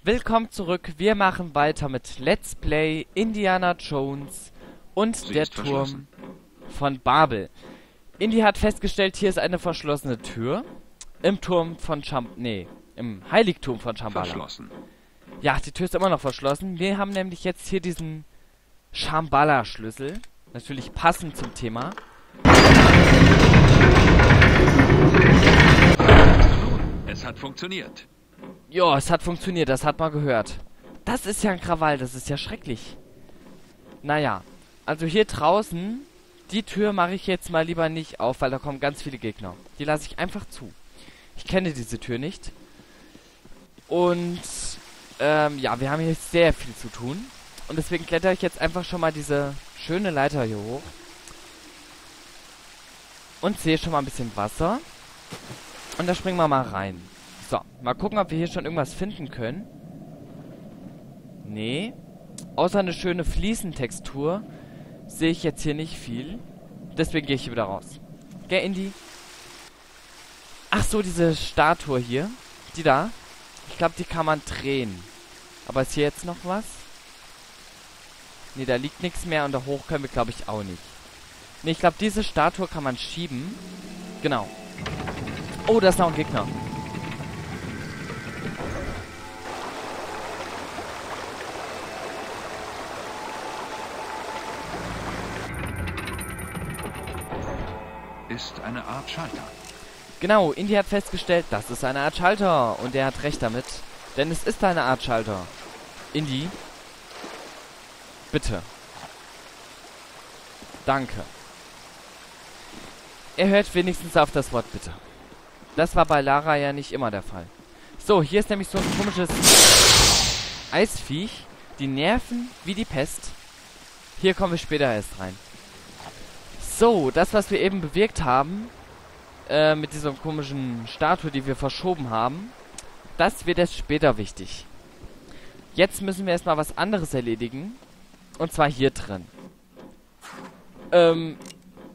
Willkommen zurück. Wir machen weiter mit Let's Play Indiana Jones und der Turm von Babel. Indy hat festgestellt, hier ist eine verschlossene Tür im Turm von im Heiligtum von Shambhala. Verschlossen. Ja, die Tür ist immer noch verschlossen. Wir haben nämlich jetzt hier diesen Shambhala-Schlüssel. Natürlich passend zum Thema. Es hat funktioniert. Ja, es hat funktioniert, das hat man gehört. Das ist ja ein Krawall, das ist ja schrecklich. Naja, also hier draußen, die Tür mache ich jetzt mal lieber nicht auf, weil da kommen ganz viele Gegner. Die lasse ich einfach zu. Ich kenne diese Tür nicht. Und, ja, wir haben hier sehr viel zu tun. Und deswegen kletter ich jetzt einfach schon mal diese schöne Leiter hier hoch. Und sehe schon mal ein bisschen Wasser. Und da springen wir mal rein. So, mal gucken, ob wir hier schon irgendwas finden können. Nee. Außer eine schöne Fliesentextur sehe ich jetzt hier nicht viel. Deswegen gehe ich hier wieder raus. Geh, Indy. Ach so, diese Statue hier. Die da. Ich glaube, die kann man drehen. Aber ist hier jetzt noch was? Nee, da liegt nichts mehr und da hoch können wir, glaube ich, auch nicht. Nee, ich glaube, diese Statue kann man schieben. Genau. Oh, da ist noch ein Gegner. Ist eine Art Schalter. Genau, Indy hat festgestellt, das ist eine Art Schalter. Und er hat recht damit. Denn es ist eine Art Schalter. Indy. Bitte. Danke. Er hört wenigstens auf das Wort bitte. Das war bei Lara ja nicht immer der Fall. So, hier ist nämlich so ein komisches Eisviech. Die nerven wie die Pest. Hier kommen wir später erst rein. So, das, was wir eben bewirkt haben, mit dieser komischen Statue, die wir verschoben haben, das wird erst später wichtig. Jetzt müssen wir erstmal was anderes erledigen. Und zwar hier drin. Wir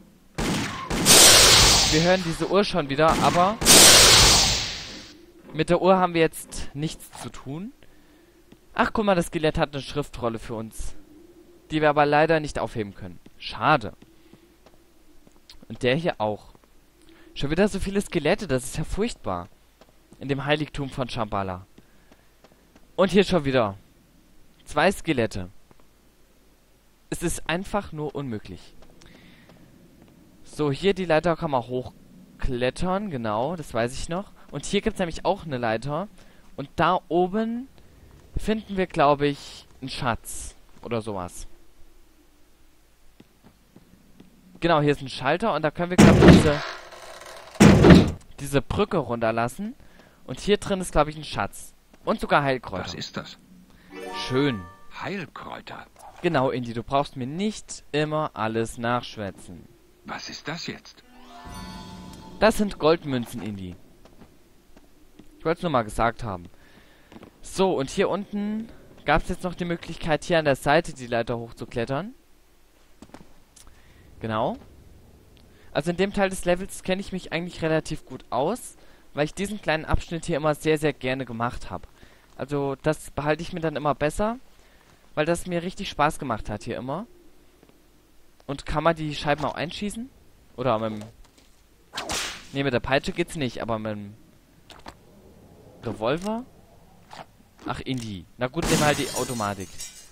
hören diese Uhr schon wieder, aber mit der Uhr haben wir jetzt nichts zu tun. Ach, guck mal, das Skelett hat eine Schriftrolle für uns, die wir aber leider nicht aufheben können. Schade. Und der hier auch. Schon wieder so viele Skelette, das ist ja furchtbar. In dem Heiligtum von Shambhala. Und hier schon wieder 2 Skelette. Es ist einfach nur unmöglich. So, hier die Leiter kann man hochklettern, genau, das weiß ich noch. Und hier gibt es nämlich auch eine Leiter. Und da oben finden wir, glaube ich, einen Schatz oder sowas. Genau, hier ist ein Schalter und da können wir, glaube ich, diese Brücke runterlassen. Und hier drin ist, glaube ich, ein Schatz. Und sogar Heilkräuter. Was ist das? Schön. Heilkräuter. Genau, Indy, du brauchst mir nicht immer alles nachschwätzen. Was ist das jetzt? Das sind Goldmünzen, Indy. Ich wollte es nur mal gesagt haben. So, und hier unten gab es jetzt noch die Möglichkeit, hier an der Seite die Leiter hochzuklettern. Genau. Also in dem Teil des Levels kenne ich mich eigentlich relativ gut aus, weil ich diesen kleinen Abschnitt hier immer sehr, sehr gerne gemacht habe. Also das behalte ich mir dann immer besser, weil das mir richtig Spaß gemacht hat hier immer. Und kann man die Scheiben auch einschießen? Oder mit dem... Ne, mit der Peitsche geht's nicht, aber mit dem... Revolver? Ach, Indy. Na gut, nehmen wir halt die Automatik.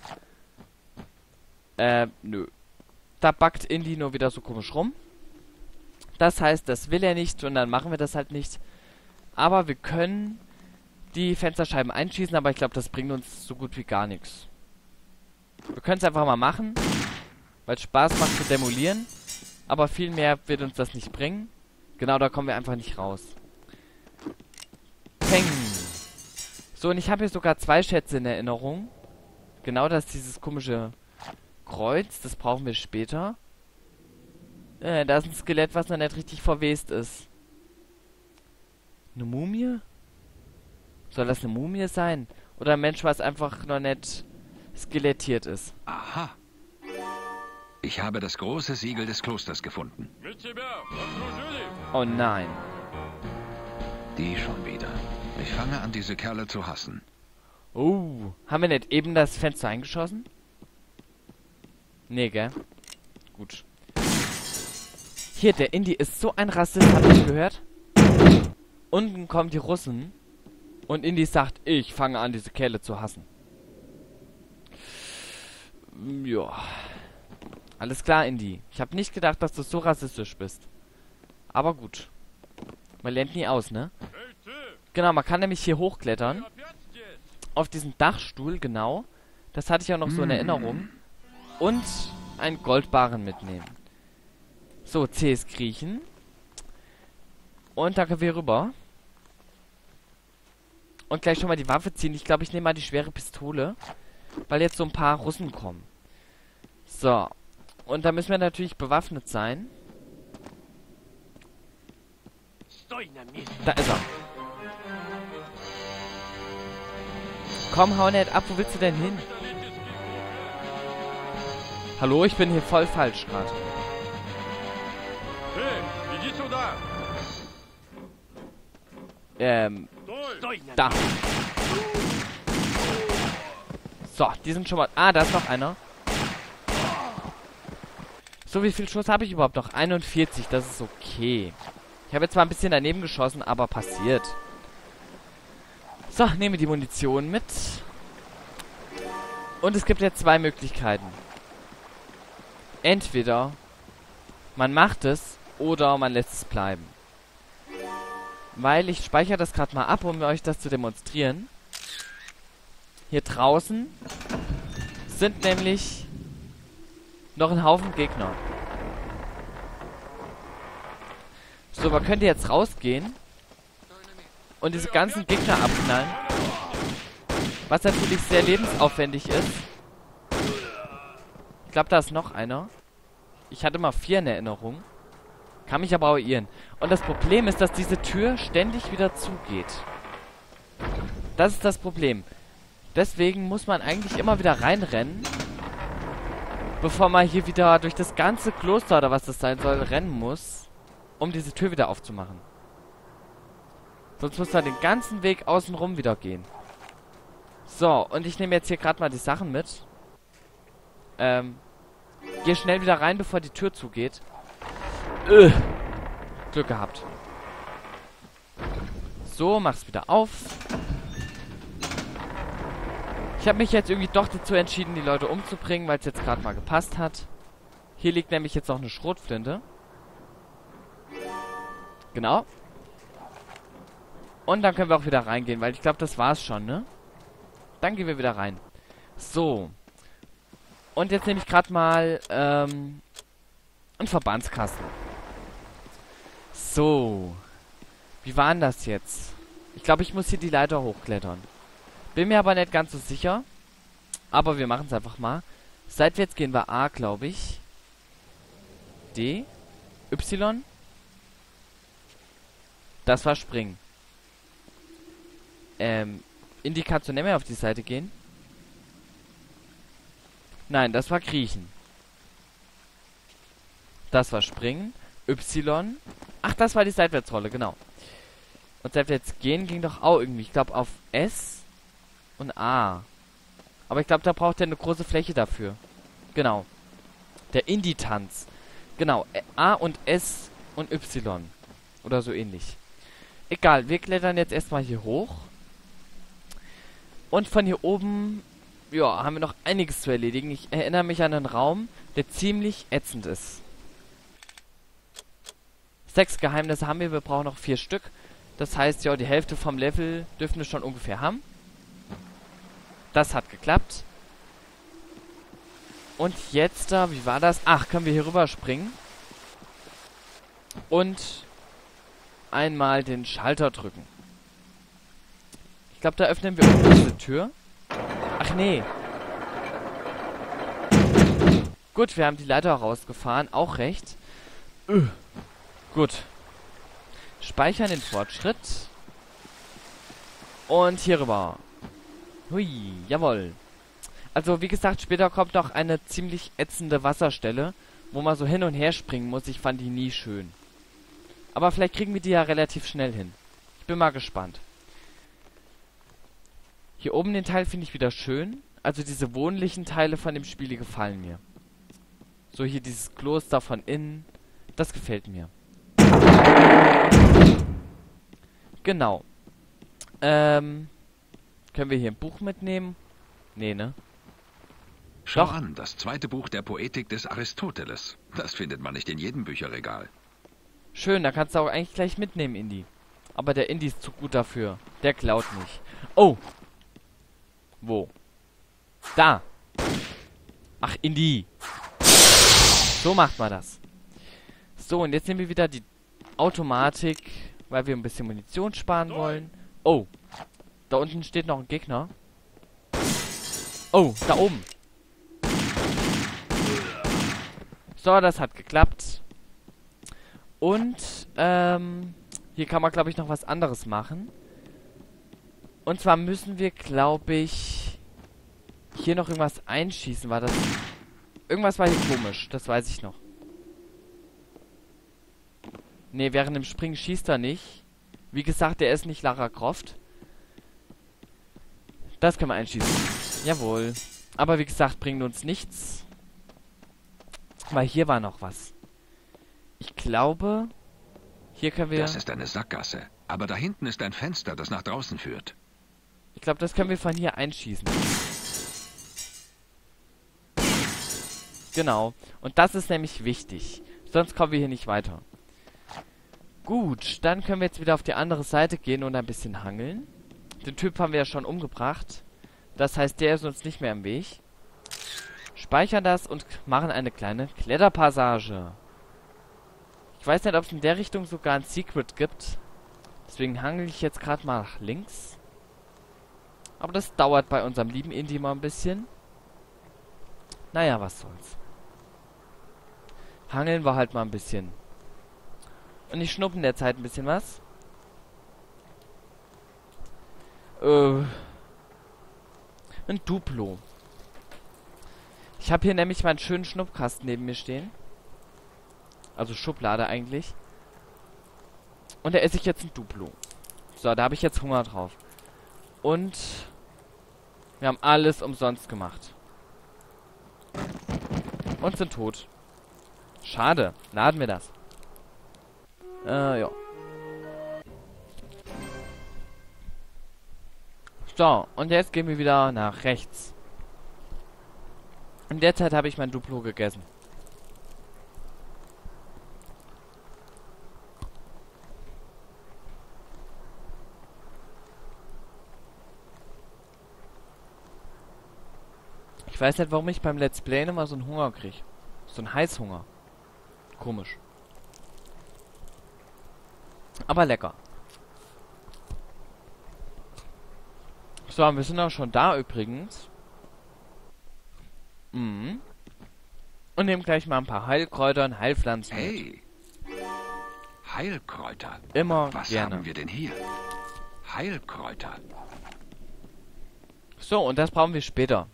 Nö. Da backt Indy nur wieder so komisch rum. Das heißt, das will er nicht und dann machen wir das halt nicht. Aber wir können die Fensterscheiben einschießen, aber ich glaube, das bringt uns so gut wie gar nichts. Wir können es einfach mal machen, weil es Spaß macht zu demolieren. Aber viel mehr wird uns das nicht bringen. Genau, da kommen wir einfach nicht raus. Peng. So, und ich habe hier sogar 2 Schätze in Erinnerung. Genau, das ist dieses komische Kreuz. Das brauchen wir später. Da ist ein Skelett, was noch nicht richtig verwest ist. Eine Mumie? Soll das eine Mumie sein? Oder ein Mensch, was einfach noch nicht skelettiert ist? Aha. Ich habe das große Siegel des Klosters gefunden. Oh nein. Die schon wieder. Ich fange an, diese Kerle zu hassen. Oh, haben wir nicht eben das Fenster eingeschossen? Nee, gell? Gut. Hier, der Indie ist so ein Rassist, habt ihr gehört? Unten kommen die Russen und Indie sagt, ich fange an, diese Kerle zu hassen. Ja. Alles klar, Indie. Ich habe nicht gedacht, dass du so rassistisch bist. Aber gut. Man lernt nie aus, ne? Genau, man kann nämlich hier hochklettern. Auf diesen Dachstuhl, genau. Das hatte ich auch noch so in Erinnerung. Und einen Goldbarren mitnehmen. So, C ist kriechen. Und da können wir rüber. Und gleich schon mal die Waffe ziehen. Ich glaube, ich nehme mal die schwere Pistole. Weil jetzt so ein paar Russen kommen. So. Und da müssen wir natürlich bewaffnet sein. Da ist er. Komm, hau nicht ab. Wo willst du denn hin? Hallo, ich bin hier voll falsch gerade. Da. So, die sind schon mal... Ah, da ist noch einer. So, wie viel Schuss habe ich überhaupt noch? 41, das ist okay. Ich habe jetzt zwar ein bisschen daneben geschossen, aber passiert. So, nehme die Munition mit. Und es gibt jetzt zwei Möglichkeiten. Entweder man macht es oder man lässt es bleiben. Weil ich speichere das gerade mal ab, um euch das zu demonstrieren. Hier draußen sind nämlich noch ein Haufen Gegner. So, man könnte jetzt rausgehen und diese ganzen Gegner abknallen. Was natürlich sehr lebensaufwendig ist. Ich glaube, da ist noch einer. Ich hatte mal 4 in Erinnerung. Kann mich aber auch irren. Und das Problem ist, dass diese Tür ständig wieder zugeht. Das ist das Problem. Deswegen muss man eigentlich immer wieder reinrennen, bevor man hier wieder durch das ganze Kloster oder was das sein soll, rennen muss, um diese Tür wieder aufzumachen. Sonst muss man den ganzen Weg außenrum wieder gehen. So, und ich nehme jetzt hier gerade mal die Sachen mit. Geh schnell wieder rein, bevor die Tür zugeht. Glück gehabt. So, mach's wieder auf. Ich habe mich jetzt irgendwie doch dazu entschieden, die Leute umzubringen, weil es jetzt gerade mal gepasst hat. Hier liegt nämlich jetzt noch eine Schrotflinte. Genau. Und dann können wir auch wieder reingehen, weil ich glaube, das war's schon, ne? Dann gehen wir wieder rein. So. Und jetzt nehme ich gerade mal einen Verbandskasten. So. Wie war denn das jetzt? Ich glaube, ich muss hier die Leiter hochklettern. Bin mir aber nicht ganz so sicher. Aber wir machen es einfach mal. Seitwärts gehen wir A, glaube ich. D. Y. Das war springen. Indie, kannst du nicht mehr auf die Seite gehen? Nein, das war kriechen. Das war springen. Y. Ach, das war die Seitwärtsrolle, genau. Und seitwärts gehen ging doch auch irgendwie. Ich glaube auf S und A. Aber ich glaube, da braucht er eine große Fläche dafür. Genau. Der Indie-Tanz. Genau. A und S und Y. Oder so ähnlich. Egal, wir klettern jetzt erstmal hier hoch. Und von hier oben, ja, haben wir noch einiges zu erledigen. Ich erinnere mich an einen Raum, der ziemlich ätzend ist. 6 Geheimnisse haben wir, wir brauchen noch 4 Stück. Das heißt, ja, die Hälfte vom Level dürfen wir schon ungefähr haben. Das hat geklappt. Und jetzt da, wie war das? Ach, können wir hier rüber springen. Und einmal den Schalter drücken. Ich glaube, da öffnen wir diese Tür. Ach nee. Gut, wir haben die Leiter rausgefahren. Auch recht. Gut. Speichern den Fortschritt. Und hier rüber. Hui, jawohl. Also, wie gesagt, später kommt noch eine ziemlich ätzende Wasserstelle, wo man so hin und her springen muss. Ich fand die nie schön. Aber vielleicht kriegen wir die ja relativ schnell hin. Ich bin mal gespannt. Hier oben den Teil finde ich wieder schön. Also diese wohnlichen Teile von dem Spiel, die gefallen mir. So hier dieses Kloster von innen. Das gefällt mir. Genau. Können wir hier ein Buch mitnehmen? Nee, ne? Schau Doch. an, das zweite Buch der Poetik des Aristoteles. Das findet man nicht in jedem Bücherregal. Schön, da kannst du auch eigentlich gleich mitnehmen, Indy. Aber der Indy ist zu gut dafür. Der klaut nicht. Oh! Wo? Da! Ach, Indy! So macht man das. So, und jetzt nehmen wir wieder die Automatik, weil wir ein bisschen Munition sparen wollen. Oh! Da unten steht noch ein Gegner. Oh, da oben! So, das hat geklappt. Und, hier kann man, glaube ich, noch was anderes machen. Und zwar müssen wir, glaube ich, hier noch irgendwas einschießen. War das... Irgendwas war hier komisch, das weiß ich noch. Ne, während dem Springen schießt er nicht. Wie gesagt, der ist nicht Lara Croft. Das können wir einschießen. Jawohl. Aber wie gesagt, bringt uns nichts. Weil hier war noch was. Ich glaube, hier können wir... Das ist eine Sackgasse. Aber da hinten ist ein Fenster, das nach draußen führt. Ich glaube, das können wir von hier einschießen. Genau. Und das ist nämlich wichtig. Sonst kommen wir hier nicht weiter. Gut, dann können wir jetzt wieder auf die andere Seite gehen und ein bisschen hangeln. Den Typ haben wir ja schon umgebracht. Das heißt, der ist uns nicht mehr im Weg. Speichern das und machen eine kleine Kletterpassage. Ich weiß nicht, ob es in der Richtung sogar ein Secret gibt. Deswegen hangel ich jetzt gerade mal nach links. Aber das dauert bei unserem lieben Indy mal ein bisschen. Naja, was soll's. Hangeln wir halt mal ein bisschen. Und ich schnuppe in der Zeit ein bisschen was. Ein Duplo. Ich habe hier nämlich meinen schönen Schnuppkasten neben mir stehen. Also Schublade eigentlich. Und da esse ich jetzt ein Duplo. So, da habe ich jetzt Hunger drauf. Und wir haben alles umsonst gemacht. Und sind tot. Schade. Laden wir das. Ja. So, und jetzt gehen wir wieder nach rechts. In der Zeit habe ich mein Duplo gegessen. Ich weiß nicht, warum ich beim Let's Play immer so einen Hunger kriege. So einen Heißhunger. Komisch. Aber lecker. So, wir sind auch schon da übrigens. Und nehmen gleich mal ein paar Heilkräuter und Heilpflanzen mit. Hey! Heilkräuter. Immer Was gerne. haben wir denn hier? Heilkräuter. So, und das brauchen wir später.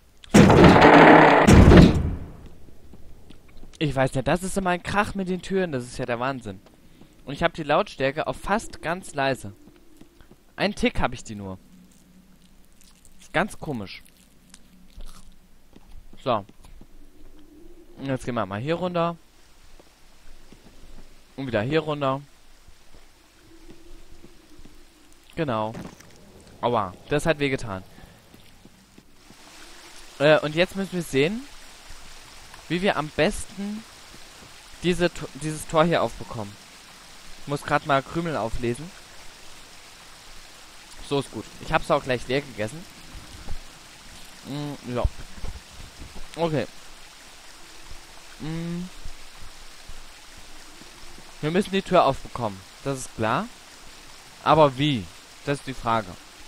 Ich weiß nicht, das ist immer ein Krach mit den Türen, das ist ja der Wahnsinn. Und ich habe die Lautstärke auf fast ganz leise. Ein Tick habe ich die nur. Ganz komisch. So. Und jetzt gehen wir mal hier runter. Und wieder hier runter. Genau. Aua, das hat wehgetan. Und jetzt müssen wir sehen, wie wir am besten dieses Tor hier aufbekommen. Ich muss gerade mal Krümel auflesen. So ist gut. Ich habe es auch gleich leer gegessen. Ja. Okay. Wir müssen die Tür aufbekommen. Das ist klar. Aber wie? Das ist die Frage.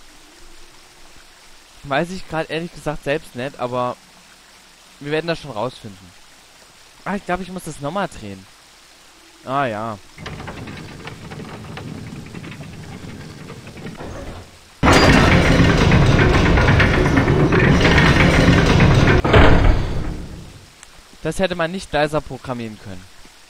Weiß ich gerade ehrlich gesagt selbst nicht, aber wir werden das schon rausfinden. Ah, ich glaube, ich muss das nochmal drehen. Ah, ja. Das hätte man nicht leiser programmieren können.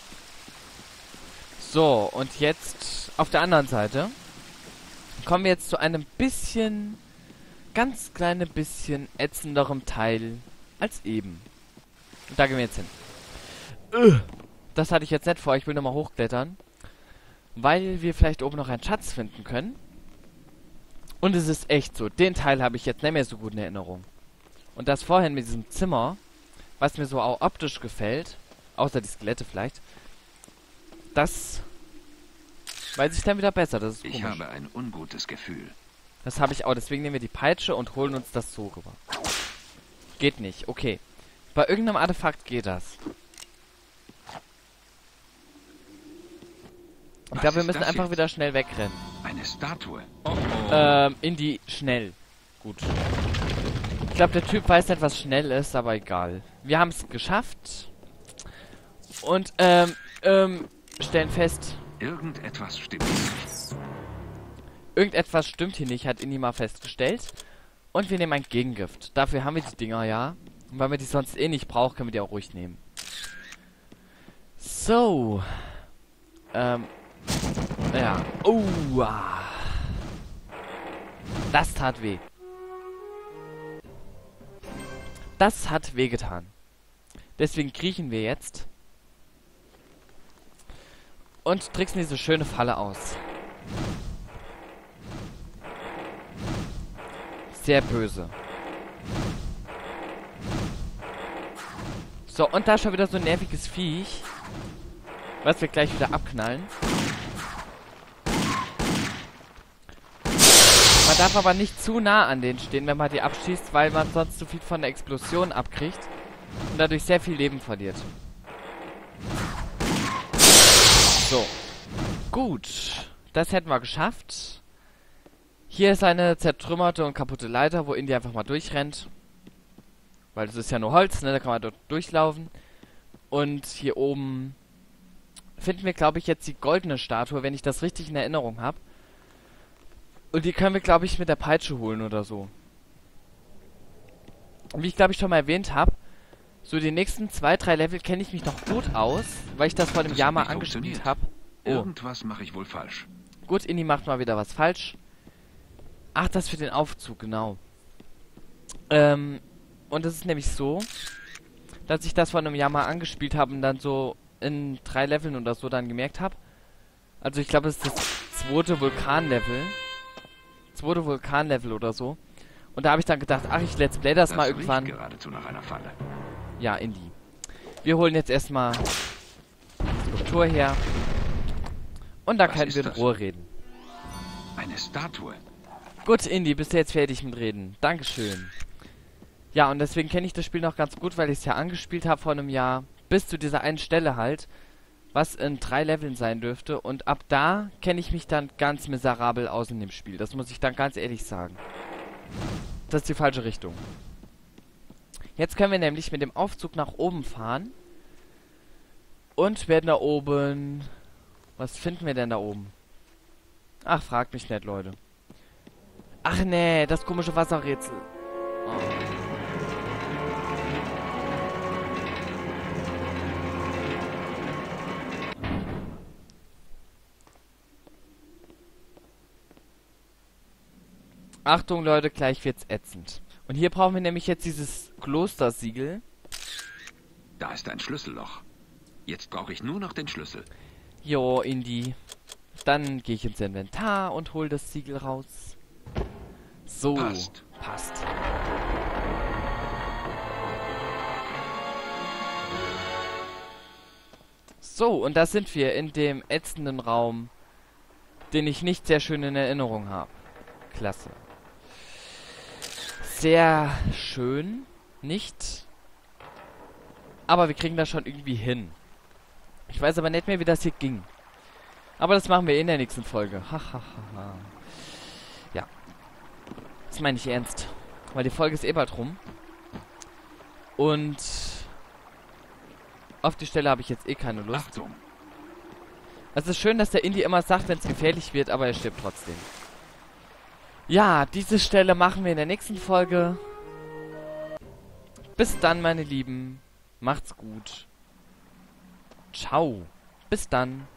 So, und jetzt auf der anderen Seite kommen wir jetzt zu einem bisschen ganz kleine bisschen ätzenderem Teil als eben. Und da gehen wir jetzt hin. Das hatte ich jetzt nicht vor. Ich will nochmal hochklettern. Weil wir vielleicht oben noch einen Schatz finden können. Und es ist echt so. Den Teil habe ich jetzt nicht mehr so gut in Erinnerung. Und das vorhin mit diesem Zimmer, was mir so auch optisch gefällt, außer die Skelette vielleicht, das weiß ich dann wieder besser. Das ist komisch. Ich habe ein ungutes Gefühl. Das habe ich auch. Deswegen nehmen wir die Peitsche und holen uns das so rüber. Geht nicht. Okay. Bei irgendeinem Artefakt geht das. Ich glaube, wir müssen einfach wieder schnell wegrennen. Eine Statue. Oh. Indy, schnell. Gut. Ich glaube, der Typ weiß nicht, was schnell ist, aber egal. Wir haben es geschafft. Und, stellen fest. Irgendetwas stimmt nicht. Irgendetwas stimmt hier nicht, hat Indy mal festgestellt. Und wir nehmen ein Gegengift. Dafür haben wir die Dinger ja. Und weil wir die sonst eh nicht brauchen, können wir die auch ruhig nehmen. So. Ja. Das tat weh. Das hat wehgetan. Deswegen kriechen wir jetzt. Und tricksen diese schöne Falle aus. Sehr böse. So, und da ist schon wieder so ein nerviges Viech. Was wir gleich wieder abknallen. Man darf aber nicht zu nah an denen stehen, wenn man die abschießt, weil man sonst zu viel von der Explosion abkriegt. Und dadurch sehr viel Leben verliert. So. Gut. Das hätten wir geschafft. Hier ist eine zertrümmerte und kaputte Leiter, wo Indy einfach mal durchrennt. Weil das ist ja nur Holz, ne? Da kann man dort durchlaufen. Und hier oben finden wir, glaube ich, jetzt die goldene Statue, wenn ich das richtig in Erinnerung habe. Und die können wir, glaube ich, mit der Peitsche holen oder so. Und wie ich, glaube ich, schon mal erwähnt habe, so die nächsten 2, 3 Level kenne ich mich noch gut aus, weil ich das vor einem Jahr mal angespielt habe. Oh. Irgendwas mache ich wohl falsch. Gut, Indy macht mal wieder was falsch. Ach, das für den Aufzug, genau. Und es ist nämlich so, dass ich das vor einem Jahr mal angespielt habe und dann so in 3 Leveln oder so dann gemerkt habe. Also ich glaube, es ist das zweite Vulkanlevel. Zweite Vulkanlevel oder so. Und da habe ich dann gedacht, ach, ich let's play das mal irgendwann. Geradezu nach einer Falle. Ja, Indy. Wir holen jetzt erstmal die Struktur her. Und da können wir in Ruhe reden. Eine Statue. Gut, Indy, bist du jetzt fertig mit Reden. Dankeschön. Ja, und deswegen kenne ich das Spiel noch ganz gut, weil ich es ja angespielt habe vor einem Jahr. Bis zu dieser einen Stelle halt. Was in 3 Leveln sein dürfte. Und ab da kenne ich mich dann ganz miserabel aus in dem Spiel. Das muss ich dann ganz ehrlich sagen. Das ist die falsche Richtung. Jetzt können wir nämlich mit dem Aufzug nach oben fahren. Und werden da oben... Was finden wir denn da oben? Ach, fragt mich nicht, Leute. Ach nee, das komische Wasserrätsel. Oh. Achtung, Leute, gleich wird's ätzend. Und hier brauchen wir nämlich jetzt dieses Klostersiegel. Da ist ein Schlüsselloch. Jetzt brauche ich nur noch den Schlüssel. Jo, Indy. Dann gehe ich ins Inventar und hol das Siegel raus. So, passt. So, und da sind wir in dem ätzenden Raum, den ich nicht sehr schön in Erinnerung habe. Klasse. Sehr schön, nicht? Aber wir kriegen das schon irgendwie hin. Ich weiß aber nicht mehr, wie das hier ging. Aber das machen wir in der nächsten Folge. Hahaha. Ja. Das meine ich ernst. Weil die Folge ist eh bald rum. Und auf die Stelle habe ich jetzt eh keine Lust. Achtung. Es ist schön, dass der Indy immer sagt, wenn es gefährlich wird, aber er stirbt trotzdem. Ja, diese Stelle machen wir in der nächsten Folge. Bis dann, meine Lieben. Macht's gut. Ciao. Bis dann.